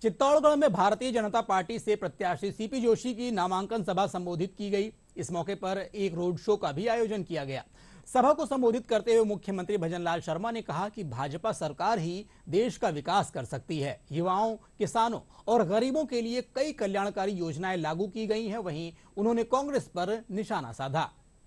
चित्तौड़गढ़ में भारतीय जनता पार्टी से प्रत्याशी सीपी जोशी की नामांकन सभा संबोधित की गई। इस मौके पर एक रोड शो का भी आयोजन किया गया। सभा को संबोधित करते हुए मुख्यमंत्री भजनलाल शर्मा ने कहा कि भाजपा सरकार ही देश का विकास कर सकती है। युवाओं, किसानों और गरीबों के लिए कई कल्याणकारी योजनाएं लागू की गई हैं। वहीं उन्होंने कांग्रेस पर निशाना साधा।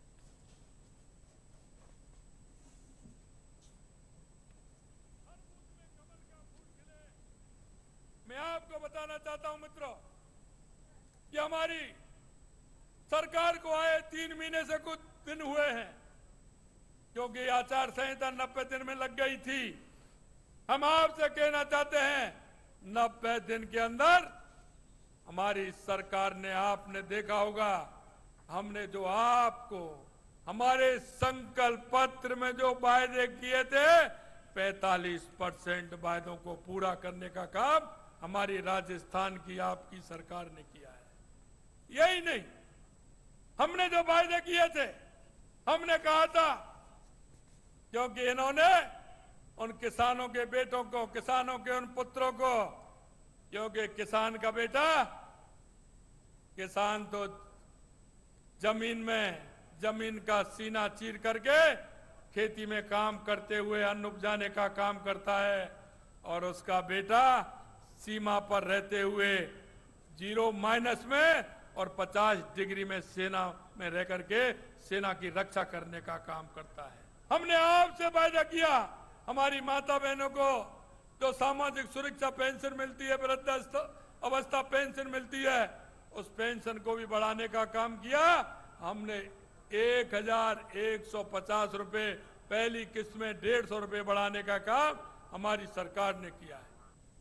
मैं आपको बताना चाहता हूं मित्रों कि हमारी सरकार को आए 3 महीने से कुछ दिन हुए हैं, क्योंकि आचार संहिता 90 दिन में लग गई थी। हम आपसे कहना चाहते हैं 90 दिन के अंदर हमारी सरकार ने, आपने देखा होगा, हमने जो आपको हमारे संकल्प पत्र में जो वायदे किए थे 45% वायदों को पूरा करने का काम हमारी राजस्थान की आपकी सरकार ने किया है। यही नहीं, हमने जो वायदे किए थे, हमने कहा था, क्योंकि इन्होंने उन किसानों के बेटों को, किसानों के उन पुत्रों को, क्योंकि किसान का बेटा, किसान तो जमीन का सीना चीर करके खेती में काम करते हुए अन्न उपजाने का काम करता है, और उसका बेटा सीमा पर रहते हुए 0- में और 50 डिग्री में सेना में रह करके सेना की रक्षा करने का काम करता है। हमने आपसे वायदा किया, हमारी माता बहनों को जो सामाजिक सुरक्षा पेंशन मिलती है, वृद्धावस्था पेंशन मिलती है, उस पेंशन को भी बढ़ाने का काम किया। हमने 1150 रुपए पहली किस्त में 150 रुपए बढ़ाने का काम हमारी सरकार ने किया है।